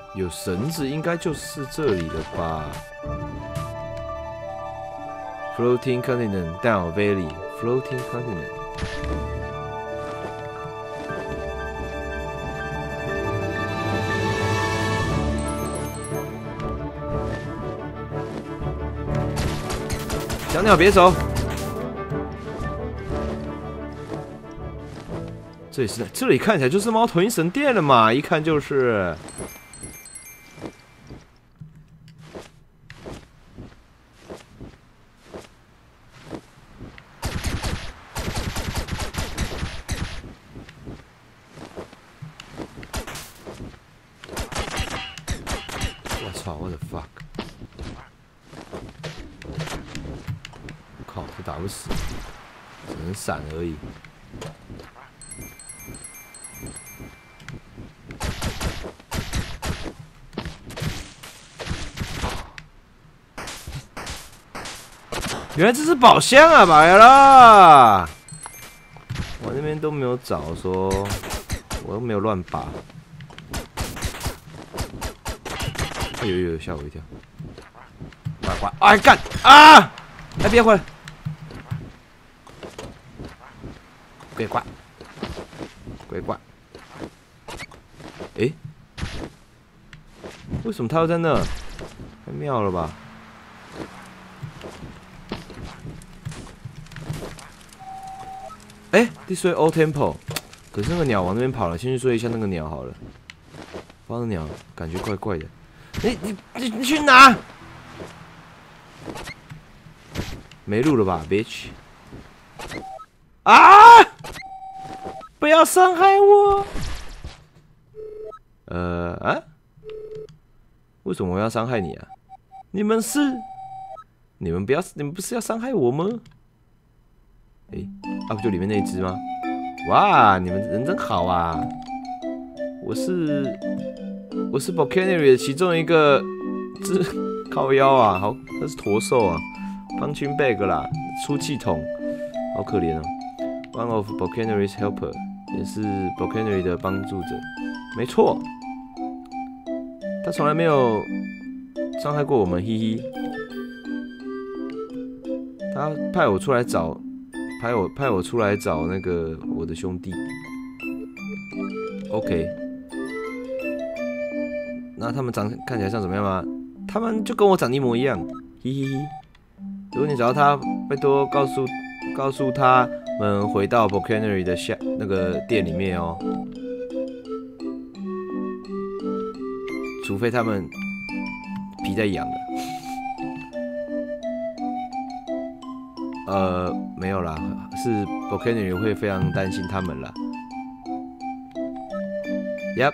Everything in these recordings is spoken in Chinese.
有绳子，应该就是这里了吧 ？Floating continent down valley. Floating continent. 小鸟别走！这里看起来就是猫头鹰神殿了嘛，一看就是。我操！我的 fuck！ 靠，这打不死，只能闪而已。原来这是宝箱啊，来啦！我那边都没有找，说我又没有乱拔。有，吓我一跳！快！哎干啊！哎别回来！鬼怪！诶，为什么他又在那？太妙了吧！哎 ，This way old temple。可是那个鸟往那边跑了，先去追一下那个鸟好了。不知道那鸟感觉怪怪的。你去哪？没路了吧 ，bitch！ 啊！不要伤害我！为什么我要伤害你啊？你们不是要伤害我吗？哎，不就里面那一只吗？哇，你们人真好啊！我是 Volcanary 的其中一个只靠腰啊，好，那是驼兽啊 ，punching bag 啦，出气筒，好可怜哦。One of Volcanary's helper 也是 Volcanary 的帮助者，没错，他从来没有伤害过我们，嘿嘿。他派我出来找那个我的兄弟。OK， 那他们看起来像怎么样吗？他们就跟我长得一模一样，嘿嘿嘿。如果你找到他，拜托告诉他们回到 Volcanary 的那个店里面哦。除非他们皮在痒了。没有啦，是 Volcanary 会非常担心他们啦。Yep。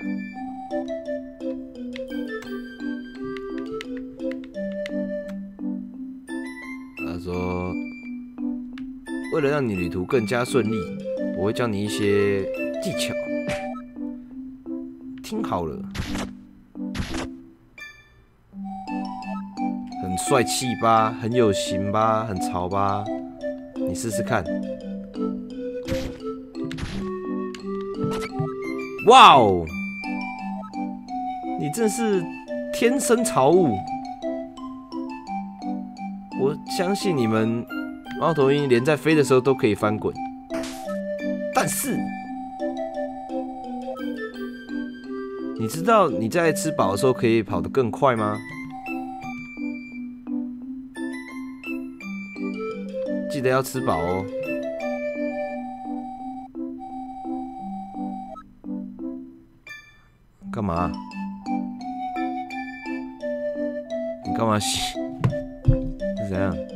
他说，为了让你旅途更加顺利，我会教你一些技巧。听好了，很帅气吧，很有型吧，很潮吧？你试试看。哇哦，你真是天生潮物！我相信你们猫头鹰连在飞的时候都可以翻滚，但是你知道你在吃饱的时候可以跑得更快吗？记得要吃饱哦。干嘛？你干嘛洗？是怎样？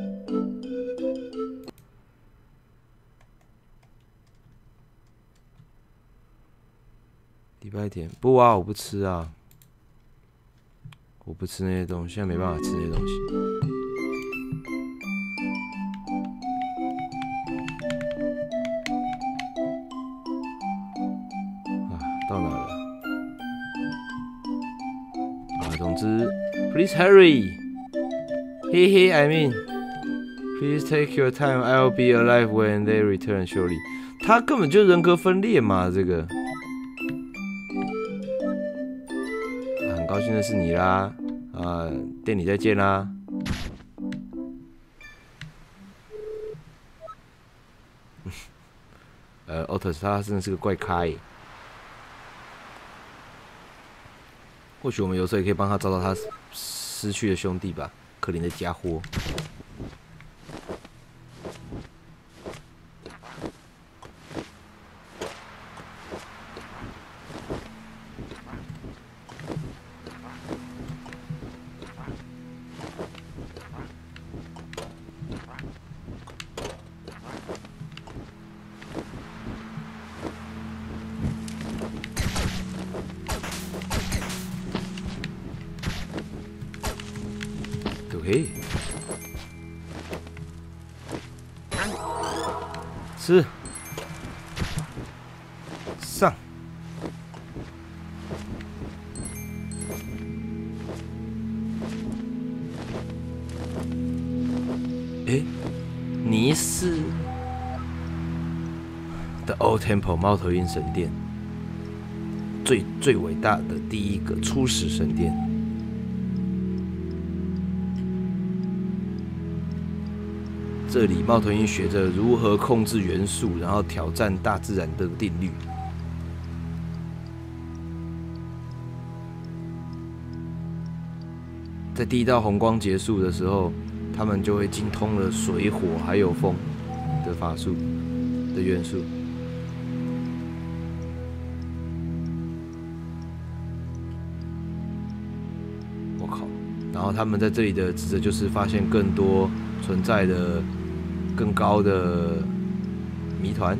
礼拜天不啊，我不吃啊，我不吃那些东西，现在没办法吃那些东西。到哪了？总之 ，Please hurry. Hey, I mean, please take your time. I'll be alive when they return. Surely. 他根本就人格分裂嘛，这个。很高兴幸认识你啦，店里再见啦。Otis 他真的是个怪咖耶。或许我们有时候也可以帮他找找他失去的兄弟吧，可怜的家伙。对，吃，上。诶，你是 The Old Temple 猫头鹰神殿，最伟大的第一个初始神殿。这里猫头鹰学着如何控制元素，然后挑战大自然的定律。在第一道红光结束的时候，他们就会精通了水、火还有风的法术的元素。我靠！然后他们在这里的职责就是发现更多存在的更高的谜团。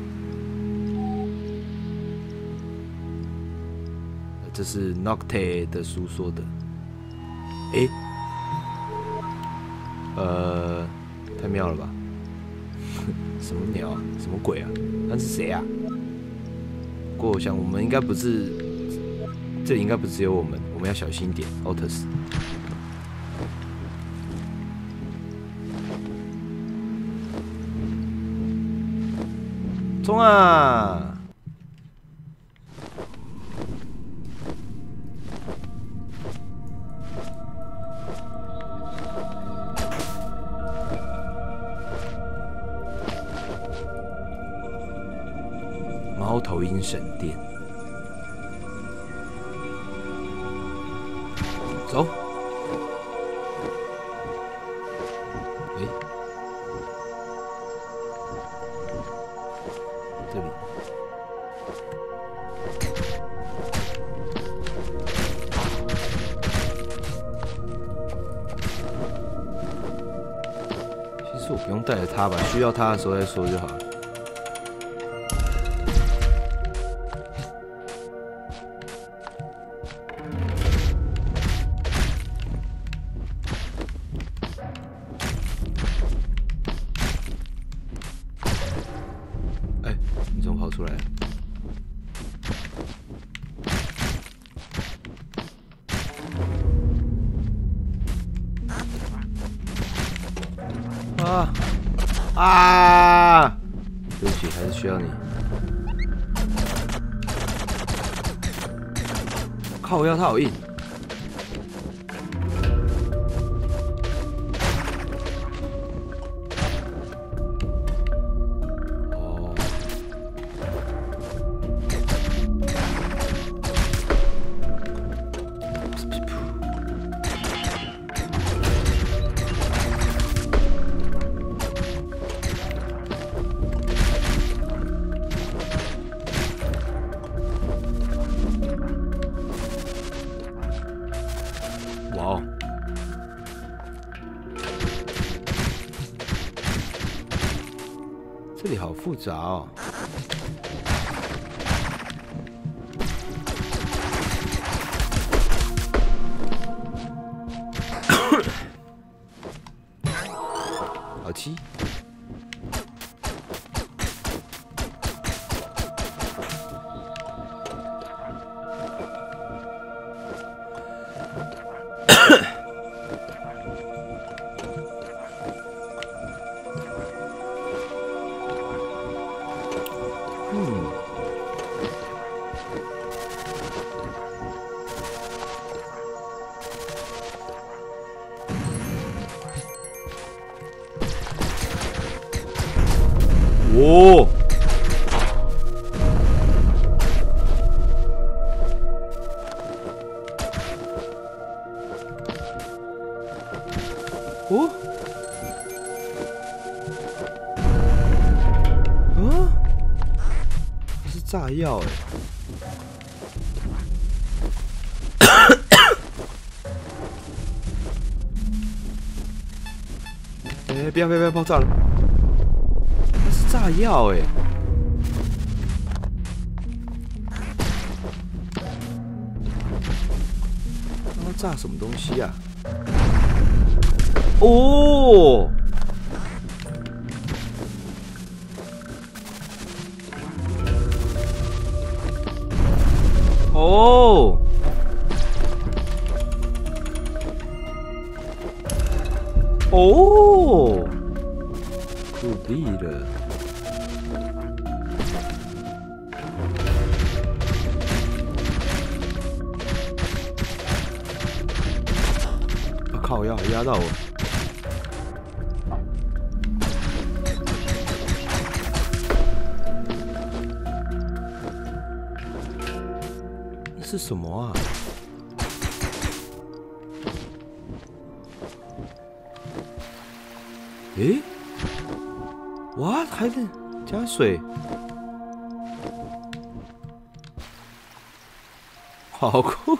这是 Nocte 的书说的。诶，太妙了吧！什么鸟啊？什么鬼啊？那是谁啊？不过我想我们应该不是，这里应该不只有我们，我们要小心一点 ，Otis。冲啊！猫头鹰神殿，走。诶，这里。其实我不用带着它吧，需要它的时候再说就好了。你怎么跑出来了？对不起，还是需要你。靠腰，它好硬。哇哦！这里好复杂哦。好七。 哦，哦，啊，这是炸药哎！哎，不要爆炸了！这是炸药哎！他炸什么东西啊？哦！哦！哦！不必了。我靠！要压到我。那是什么啊？诶，哇，还得加水，好酷！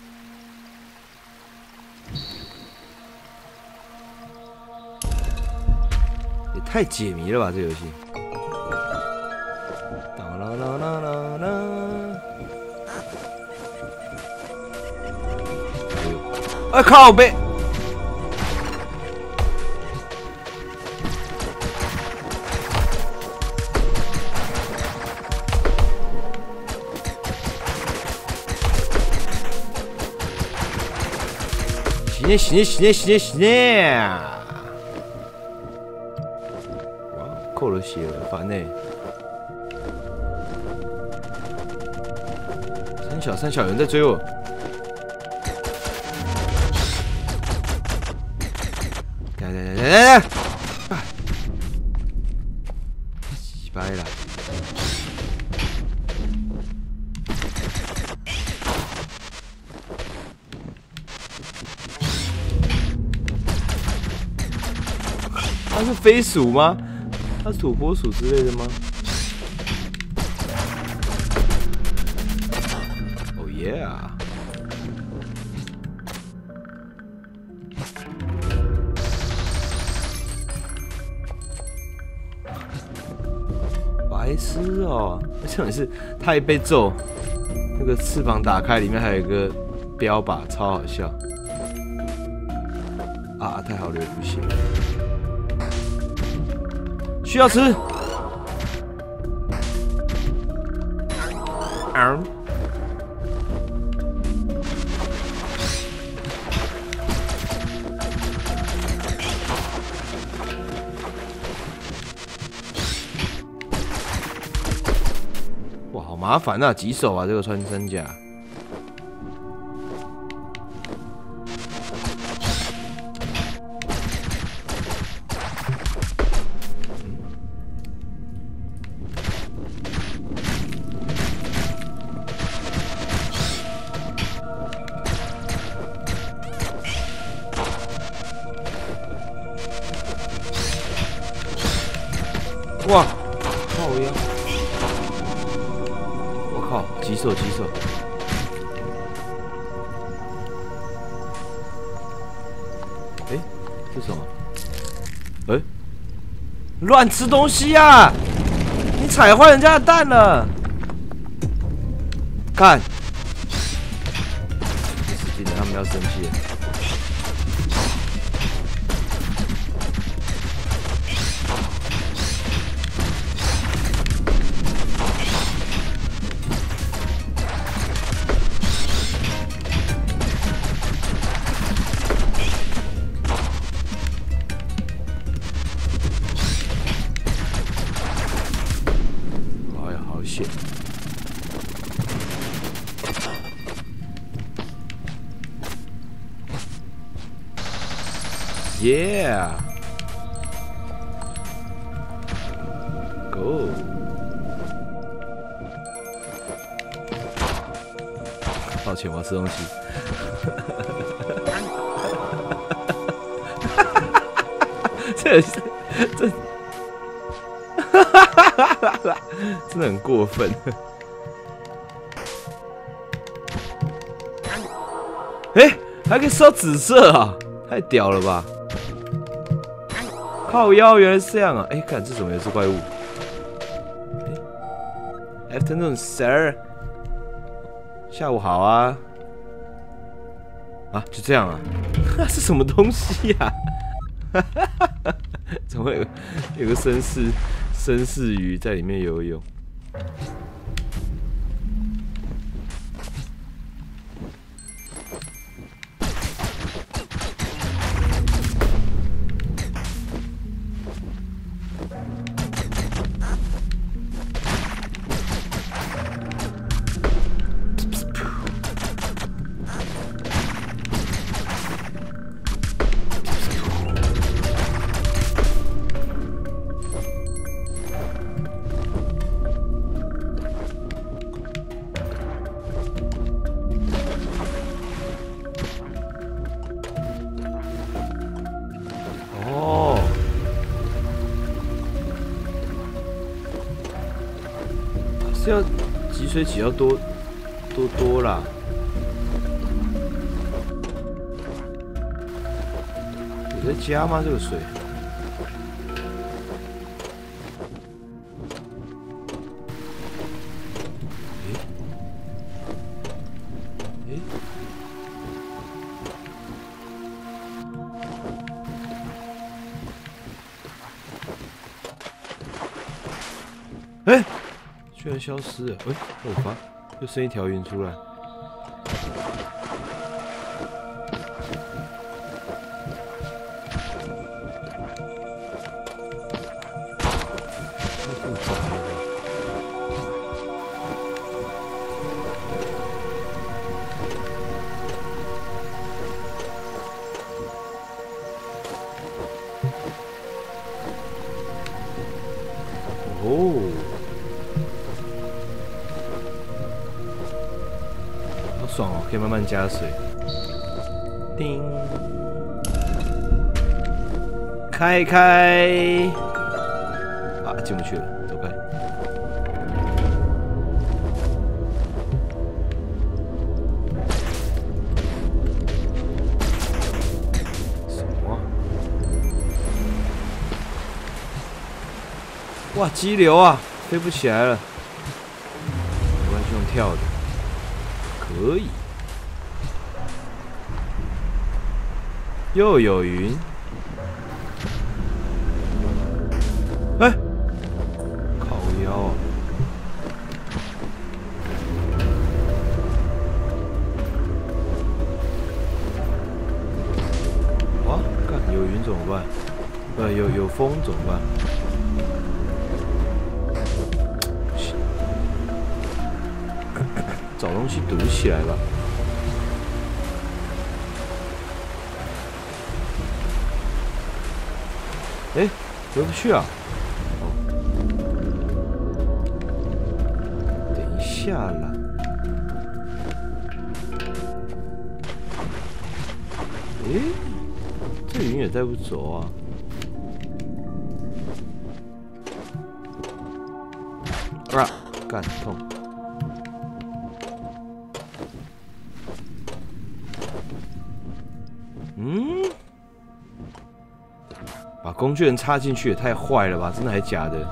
也太解谜了吧，这游戏！当啦啦啦啦啦！哎靠背！洗呢！哇，扣了血了，烦呢。三小有人在追我。来！洗白了。它是飞鼠吗？它是土拨鼠之类的吗？哦耶！白痴哦！这种是它一被揍，那个翅膀打开，里面还有一个标靶，超好笑。啊，太好了，不行。需要吃。哇，好麻烦啊，棘手啊，这个穿山甲。哇，靠呀！我靠，棘手！哎，这什么？哎，乱吃东西呀！你踩坏人家的蛋了！看，死定了，他们要生气了。Yeah， Go！ 抱歉，我要吃东西。这真的很过分。哎，还可以吃到紫色啊！太屌了吧！靠腰原来是这样啊！哎，看这怎么也是怪物。Afternoon, sir。下午好啊。啊，就这样啊？是什么东西呀？怎么有个绅士鱼在里面游泳？是要集水挤要多啦。有在加吗？这个水？哎，居然消失了！哎，我发，又生一条云出来。太复杂了吧？哦。 爽哦，可以慢慢加水。叮，开开！啊，进不去了，走开。什么？哇，激流啊，飞不起来了。没关系，用跳的。 可以，又有云，哎，靠腰啊！哇，看有云怎么办？有风怎么办？不行，找东西堵起来吧。 哎，回不去啊！哦，等一下啦。哎，这云也带不走啊！啊，干痛！嗯。 把工具人插进去也太坏了吧！真的还假的？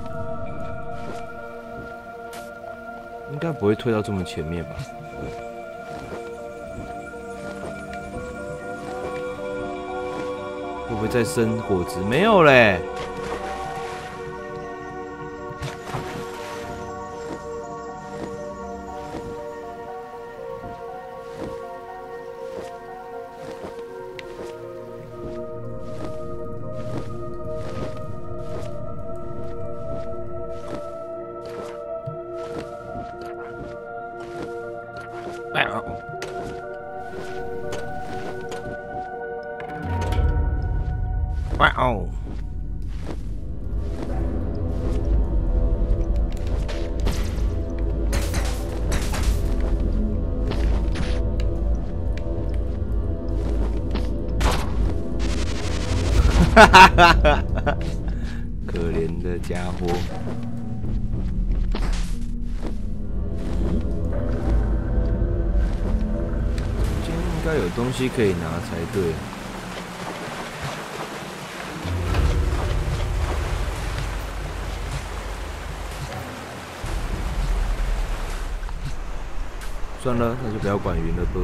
应该不会推到这么前面吧？会不会再生果子？没有嘞。哇哦！ 可怜的家伙。今天应该有东西可以拿才对。算了，那就不要管云了吧。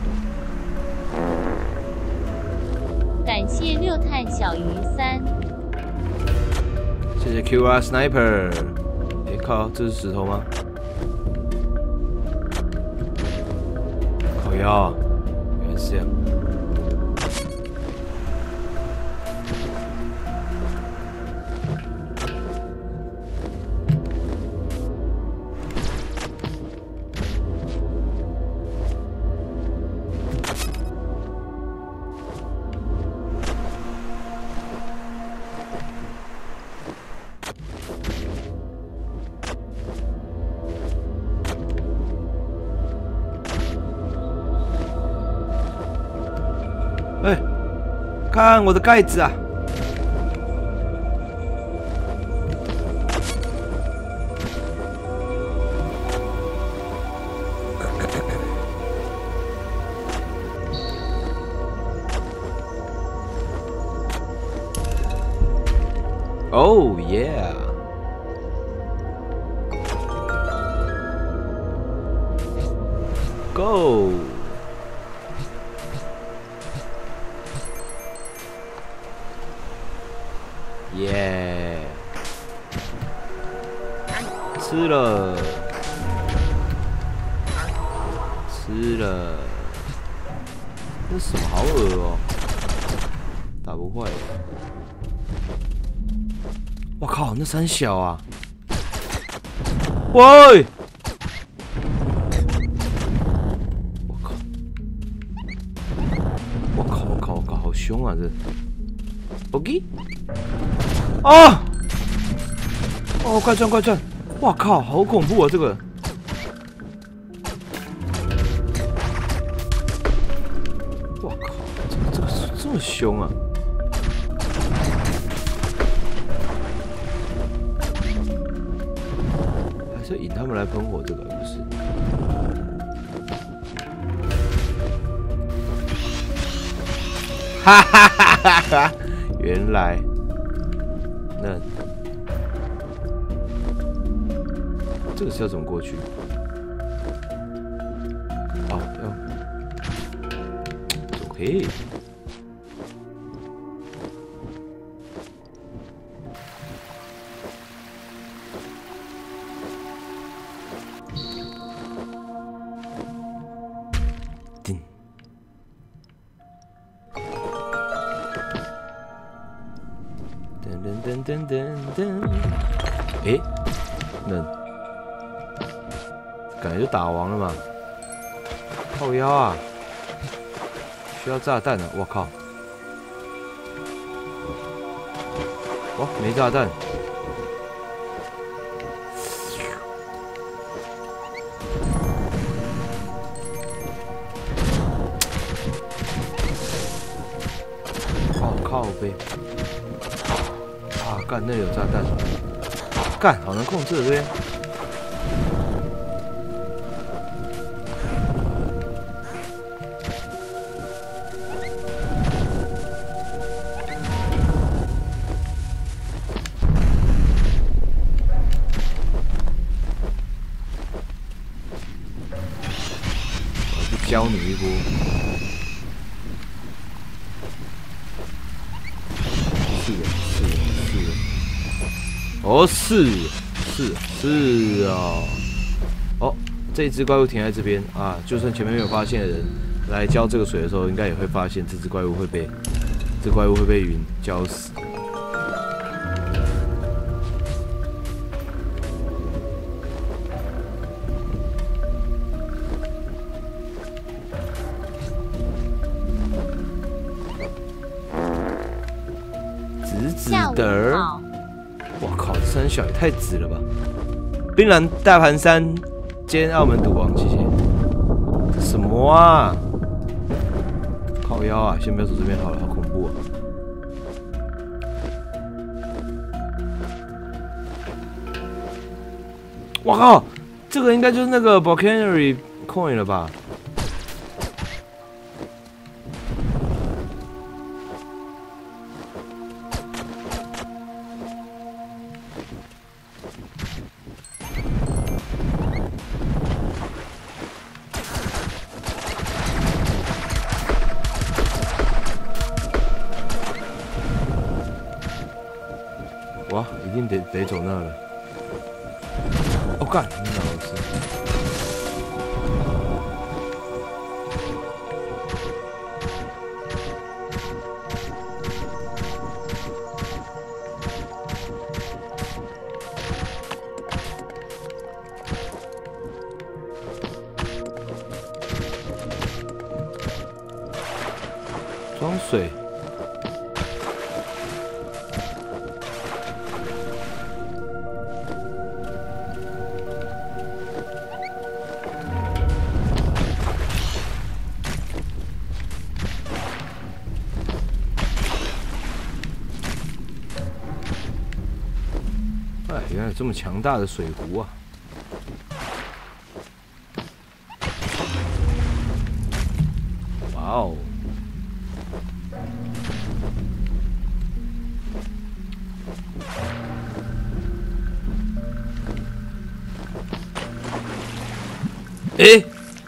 感谢六探小鱼3， 谢谢 QR Sniper。哎靠，这是石头吗？靠腰啊，原来是这样。哎，看我的盖子啊！Oh yeah！ Go！ 耶！吃了，吃了，这什么好恶哦、打不坏。我靠，那三小啊！喂！我靠！我靠！我靠！我靠！好凶啊这 ！OK。哦！哦，快转快转！哇靠，好恐怖啊这个！哇靠，这个这么凶啊！还是引他们来喷火这个不是？哈哈哈哈哈！原来。那这个是要怎么过去？哦，要 OK。叮。噔噔噔噔，哎，那感觉就打完了嘛？靠腰啊！需要炸弹啊！我靠！哇，没炸弹！哦靠背！啊，干，那里有炸弹！干，好难控制这边。教你一波。是哦。哦，这一只怪物停在这边啊，就算前面没有发现的人来浇这个水的时候，应该也会发现这只怪物会被云浇死。紫的，我靠，这三小也太紫了吧！槟榔大盘山兼澳门赌王，谢谢。这什么啊？靠腰啊！先不要走这边好了，好恐怖啊！ 我靠，这个应该就是那个 Volcanary Coin 了吧？哇，一定得走那了。哦干，你老师。装水。哎，原来有这么强大的水壶啊！哇哦！诶！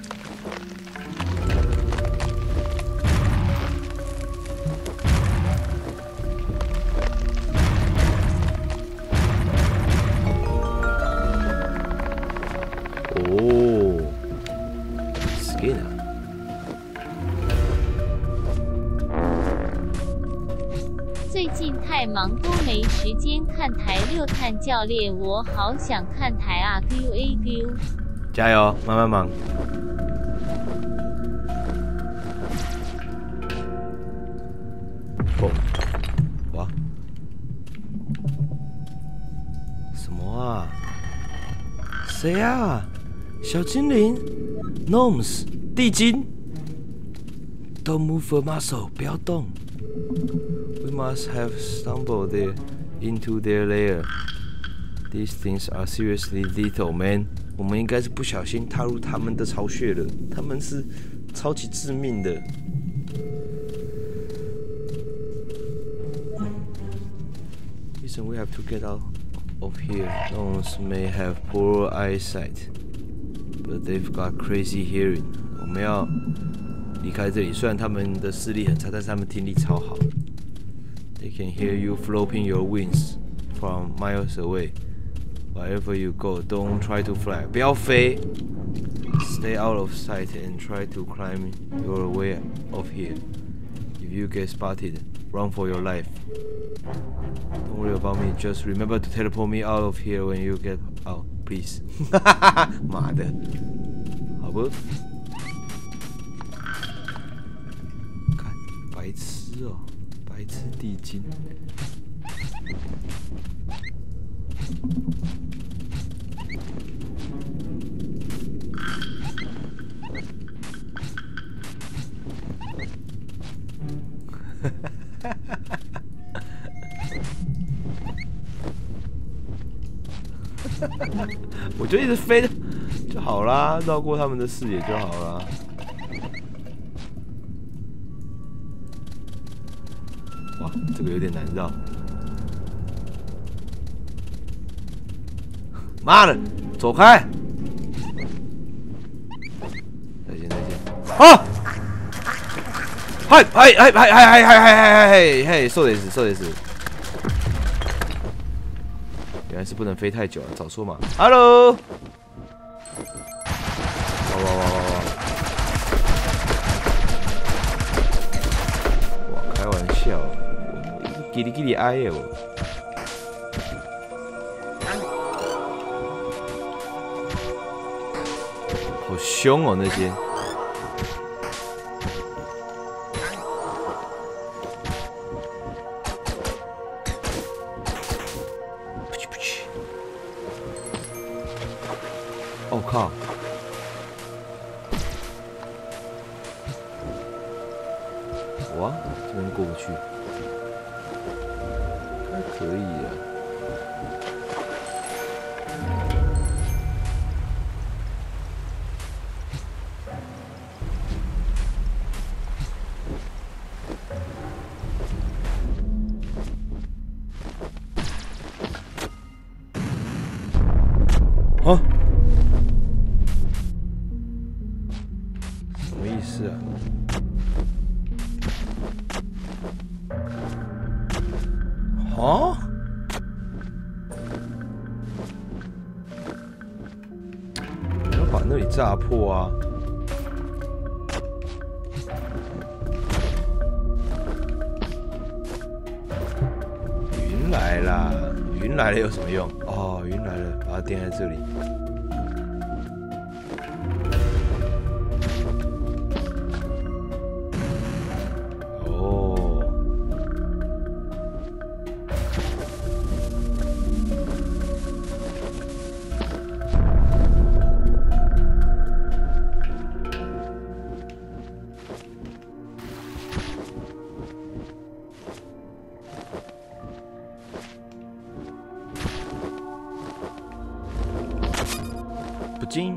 哦 ，skin 啊！ 最近太忙都没时间看台六探教练，我好想看台啊 ！Q A Q。 加油，慢慢忙。哦，哇，什么啊？谁啊？小精灵 ，Gnomes， 地精。Don't move a muscle， 不要动。We must have stumbled into their lair. These things are seriously lethal, man. 我们应该是不小心踏入他们的巢穴了，他们是超级致命的。Listen, we have to get out of here. Gnomes may have poor eyesight, but they've got crazy hearing. 我们要离开这里，虽然他们的视力很差，但是他们听力超好。They can hear you flapping your wings from miles away. Wherever you go, don't try to fly. 不要飞 Stay out of sight and try to climb your way off here. If you get spotted, run for your life. Don't worry about me. Just remember to teleport me out of here when you get out, please. 妈的，好不？看，白痴哦，白痴地精。我就一直飞就好啦，绕过他们的视野就好啦。哇，这个有点难绕。妈的，走开！再见再见。啊！はい、そうです。原来是不能飞太久了，早说嘛。Hello。哇，开玩笑，我叽里叽里哀耶我。好凶哦那些。哦靠！哇，这边过不去，还可以啊。 把那里炸破啊！云来啦，云来了有什么用？哦，云来了，把它垫在这里。哦，不进。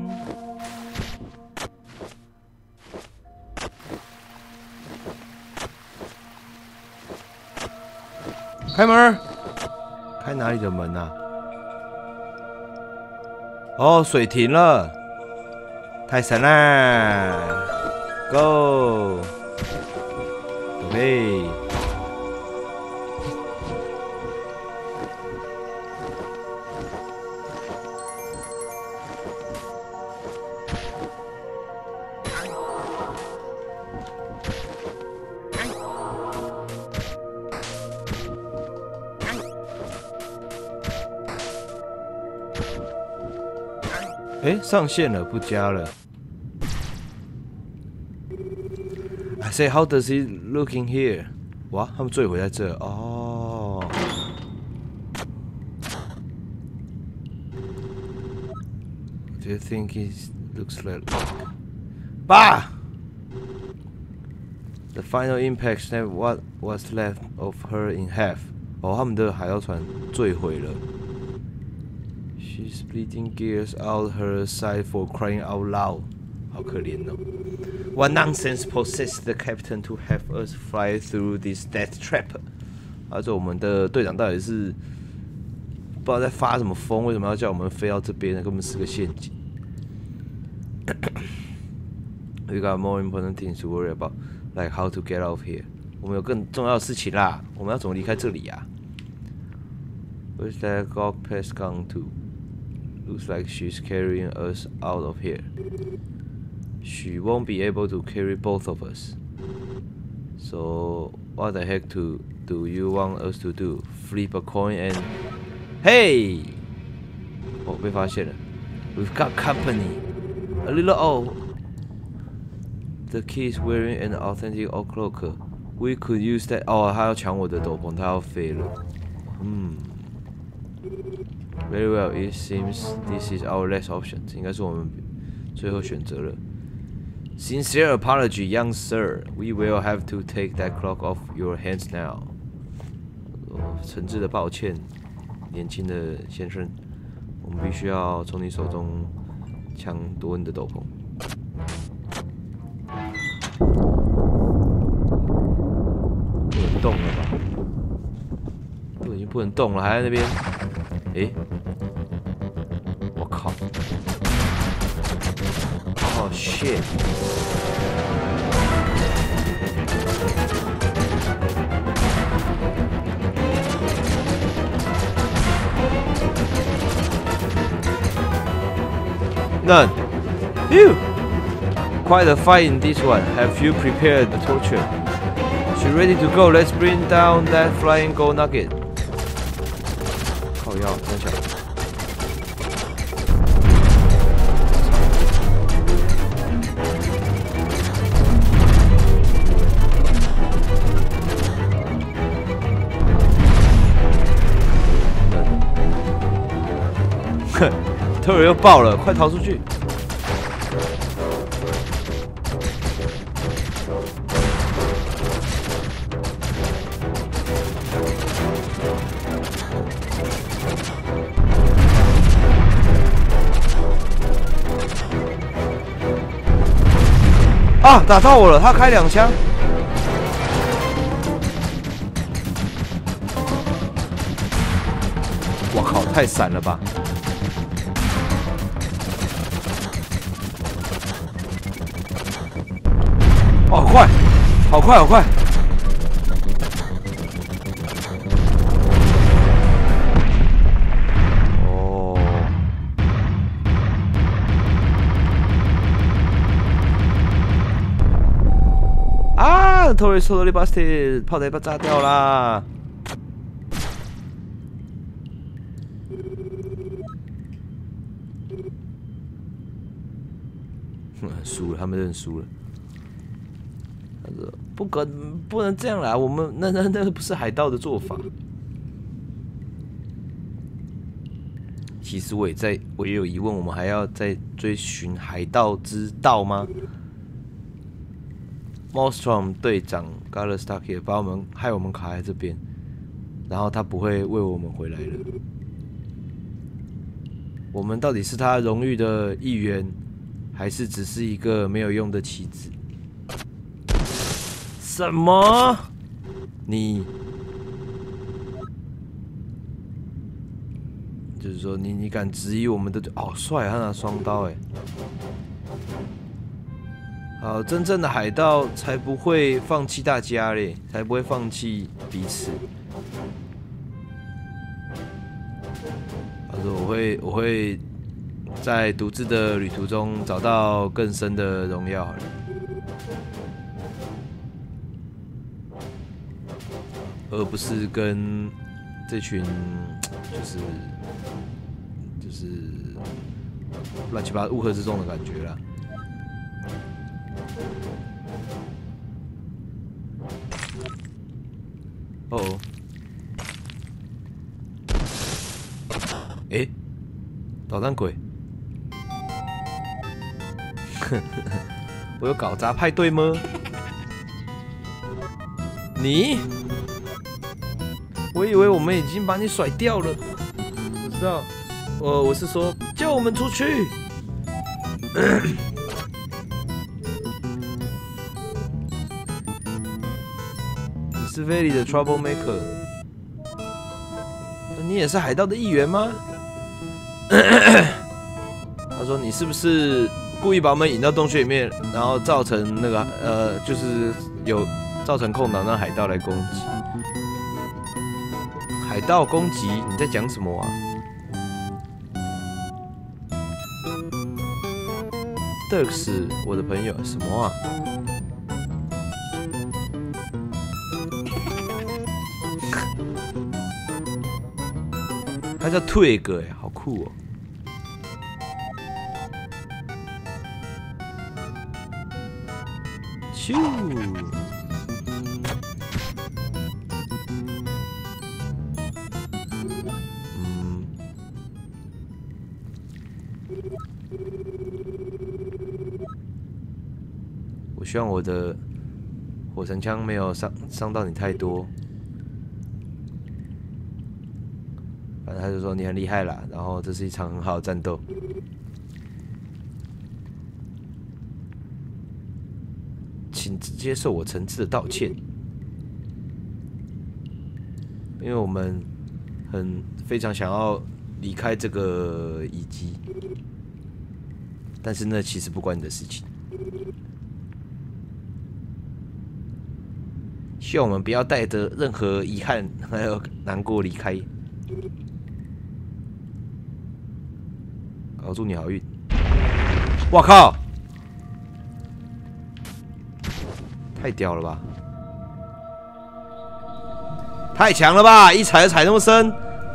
开门儿！开哪里的门啊？哦，水停了，太神啦 ！Go， OK。哎，上线了，不加了。I say, how does it look in here？ 哇，他们坠毁在这哦。Do you think it looks like？ 爸 ！The final impact snapped what was left of her in half。哦，他们的海盗船坠毁了。She's bleeding gears out her side for crying out loud， 好可怜哦。What nonsense possessed the captain to have us fly through this death trap？ 我们的队长到底是不知道在发什么疯，为什么要叫我们飞到这边呢？根本是个陷阱。We got more important things to worry about, like how to get out of here。我们有更重要的事情啦，我们要怎么离开这里呀？Where's that Gog Pest gone to？Looks like she's carrying us out of here. She won't be able to carry both of us. So what the heck do you want us to do? Flip a coin and... Hey! 哦，被发现了。We've got company. A little old. The kid is wearing an authentic old cloak. We could use that. 哦，他要抢我的斗篷，他要飞了。Very well. It seems this is our last option. 应该是我们最后选择了。Sincere apology, young sir. We will have to take that clock off your hands now. 诚挚的抱歉，年轻的先生，我们必须要从你手中抢夺你的斗篷。不能动了吧？都已经不能动了，还在那边。诶，我靠！哦 shit！ None. Phew! Quite a fight in this one. Have you prepared the torture? She ready to go. Let's bring down that flying gold nugget. 靠腰，真巧。哼，特尔又爆了，快逃出去！啊！打到我了，他开2枪。我靠，太闪了吧！哦，好快，好快，好快！哦， 啊 ！Torres totally busted， 炮台被炸掉啦！输了，他们认输了。他说：“不能这样啦，我们那不是海盗的做法。”其实我也有疑问，我们还要再追寻海盗之道吗 ？Maelstrom 队长 Gallerstock 也害我们卡在这边，然后他不会为我们回来了。我们到底是他荣誉的一员，还是只是一个没有用的棋子？什么？你？就是说你敢质疑我们的？好帅，他拿双刀哎！好，真正的海盗才不会放弃大家嘞，才不会放弃彼此。他说我会在独自的旅途中找到更深的荣耀。好了，而不是跟这群就是乱七八糟乌合之众的感觉啦。哦，哎，捣蛋鬼，我有搞砸派对吗？你？我以为我们已经把你甩掉了。我知道，我是说叫我们出去。你是菲利的 Trouble Maker， 你也是海盗的一员吗？他说你是不是故意把我们引到洞穴里面，然后造成那个就是有造成空档让海盗来攻击？海盗攻击？你在讲什么啊 ？Dirks， 我的朋友，什么啊？他叫 Twig 哎，好酷哦！咻！我希望我的火神枪没有伤到你太多。反正他就说你很厉害啦，然后这是一场很好的战斗。请接受我诚挚的道歉，因为我们非常想要离开这个遗迹，但是那其实不关你的事情。希望我们不要带着任何遗憾还有难过离开。好，祝你好运！我靠，太屌了吧！太强了吧！一踩就踩那么深，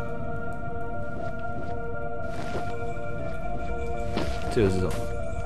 这个是什么？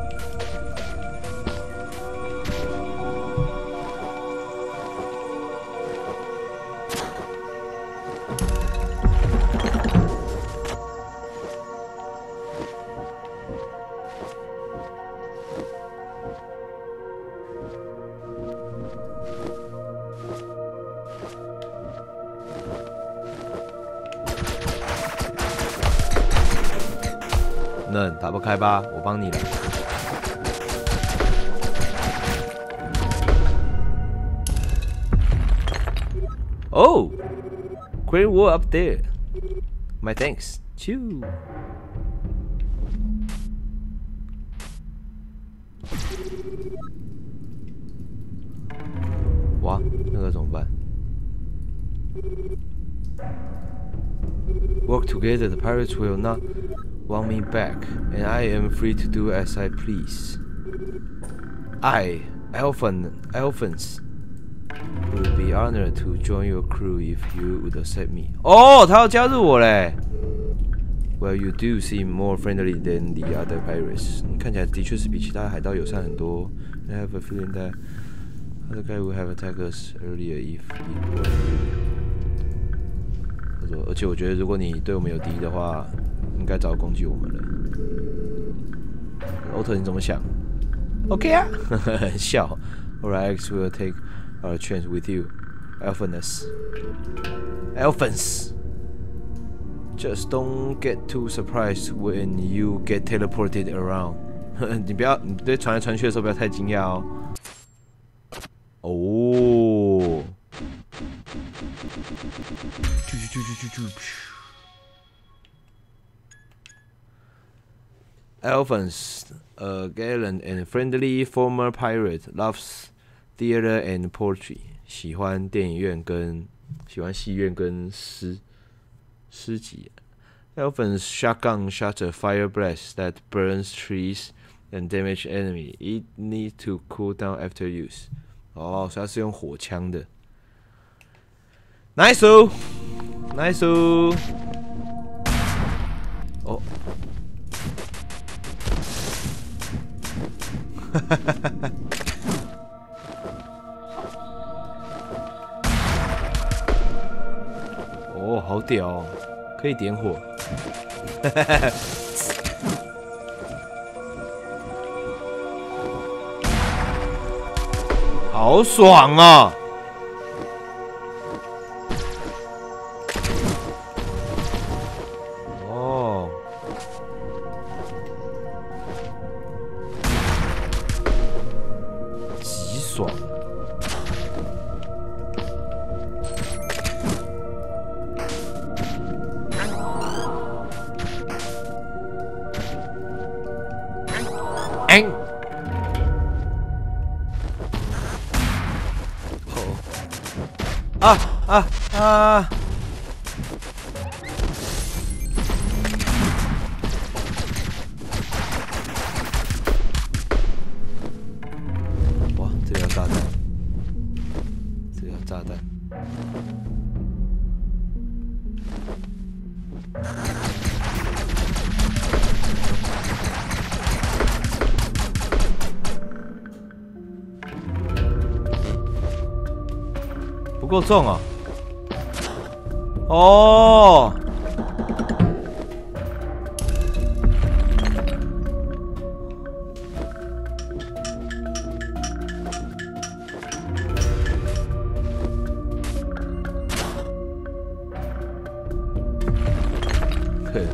打不开吧，我帮你了。Oh, Great Wall up there. My thanks. Chew. 哇，那个怎么办 ？Work together, the pirates will not want me back, and I am free to do as I please. Elephants, Would be honored to join your crew if you would accept me. 哦，他要加入我嘞。Well, you do seem more friendly than the other pirates. 你看起来的确是比其他海盗友善很多。I have a feeling that other guy would have attacked us earlier if it were you. 他说，而且我觉得如果你对我们有敌意的话，应该早攻击我们了。欧特，你怎么想 ？OK 啊，很笑。Alright, X will take our chance with you, Alphonse. Just don't get too surprised when you get teleported around. 你对传来传去的时候不要太惊讶哦。哦。Alphonse, a gallant and friendly former pirate, loves theater and poetry. 喜欢电影院跟戏院跟诗集。Alphonse shotgun shot a fire blast that burns trees and damage enemy. It needs to cool down after use. 哦，所以它是用火枪的。Nice 哦 ，nice 哦。哦。哈哈哈哈。哦，好屌哦，可以点火。哈哈哈。好爽啊！哦，极爽。啊！哇，这里要炸弹，这里要炸弹。不够重啊！哦，嘿，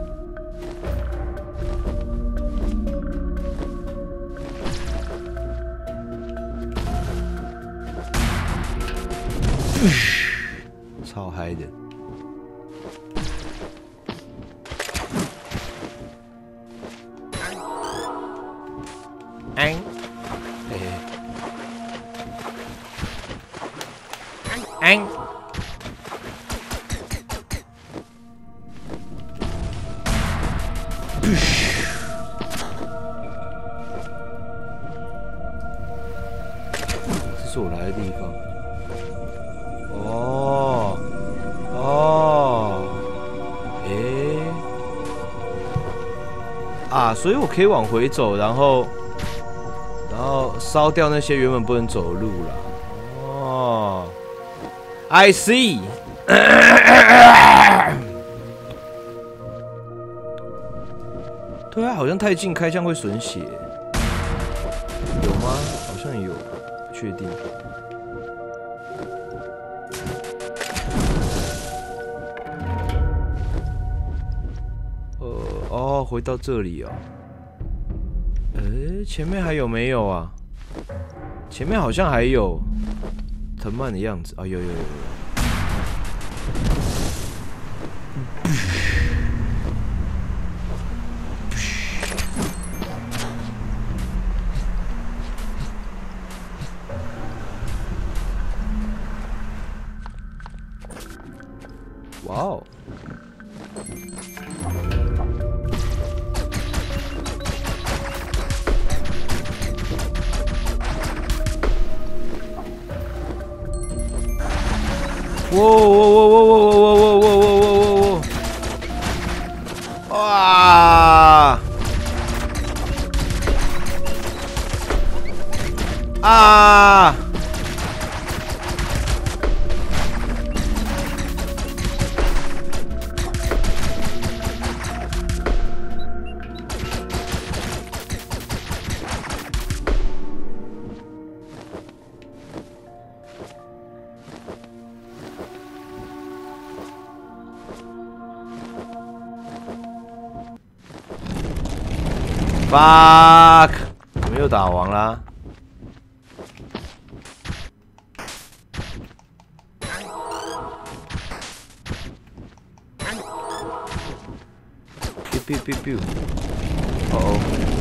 超嗨的。嘿嘿，这是我来的地方。所以我可以往回走，然后烧掉那些原本不能走的路了。哦 ，I see 对啊，好像太近开枪会损血，有吗？好像有，不确定。哦，回到这里哦。前面还有没有啊？前面好像还有藤蔓的样子啊，有。哇哦！ 哇哇哇哇哇哇哇哇哇！哇！啊！ fuck！ 我们又打王啦！biu biu biu！ 哦哦！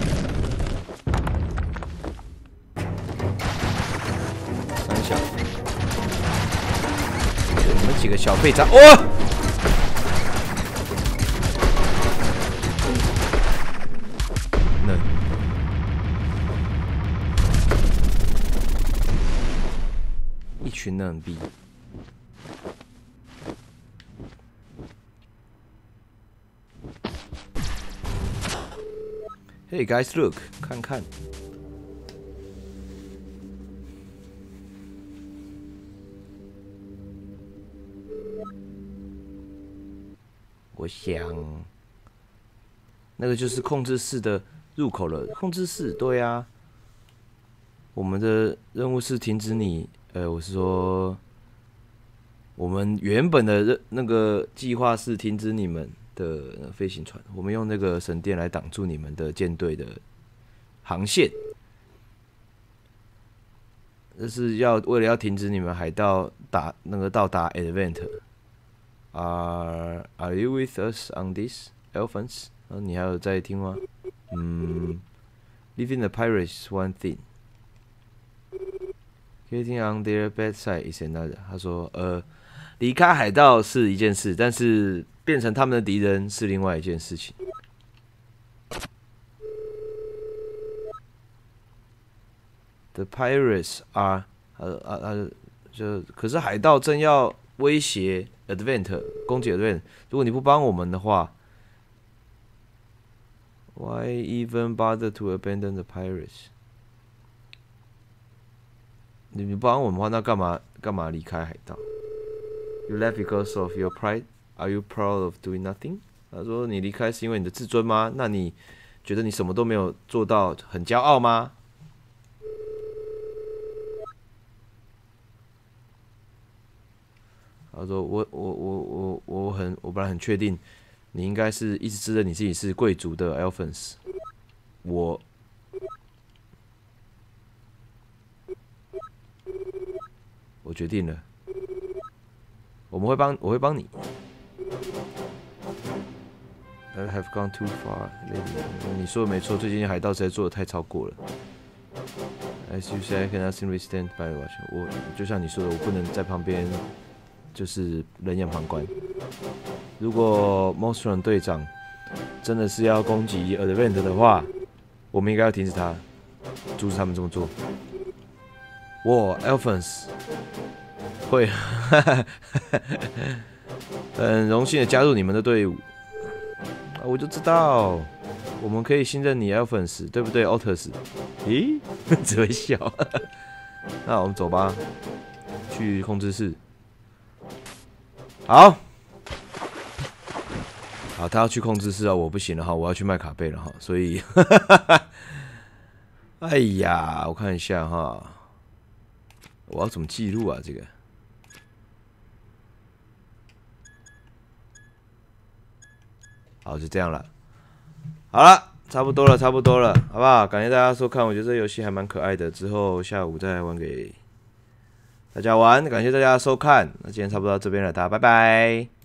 三小，你们几个小废渣！哦！ 一群嫩逼。Hey guys, look， 看看。我想，那个就是控制室的入口了。控制室，对啊。我们的任务是停止你。 我是说，我们原本的那个计划是停止你们的飞行船，我们用那个神殿来挡住你们的舰队的航线。这是为了要停止你们海盗到达 Advent。Are you with us on this, elephants？ 你还有在听吗？Leaving the pirates is one thing。Getting on their bad side is another。他说，离开海盗是一件事，但是变成他们的敌人是另外一件事情。The pirates are， 可是海盗正要威胁 Advent， 攻击 Advent。如果你不帮我们的话 ，Why even bother to abandon the pirates？ 你不帮我们的话，那干嘛离开海盗 ？You left because of your pride. Are you proud of doing nothing？ 他说你离开是因为你的自尊吗？那你觉得你什么都没有做到，很骄傲吗？他说我本来很确定，你应该是一直自认你自己是贵族的 Elephants。我决定了，我会帮你。I have gone too far lately。你说的没错，最近海盗实在做的太超过了。As you say, I cannot simply stand by and watch。我就像你说的，我不能在旁边就是冷眼旁观。如果 Monstron 队长真的是要攻击 Advent 的话，我们应该要停止他，阻止他们这么做。我 Elephants 会很荣幸的加入你们的队伍。我就知道，我们可以信任你 Elephants， 对不对 Otters？ 咦，只会笑。那我们走吧，去控制室。好，他要去控制室啊，我不行了哈，我要去卖卡贝了哈，所以，哎呀，我看一下哈。我要怎么记录啊？这个，好，就这样了。好了，差不多了，好不好？感谢大家收看，我觉得这游戏还蛮可爱的。之后下午再玩给大家玩，感谢大家收看。那今天差不多到这边了，大家拜拜。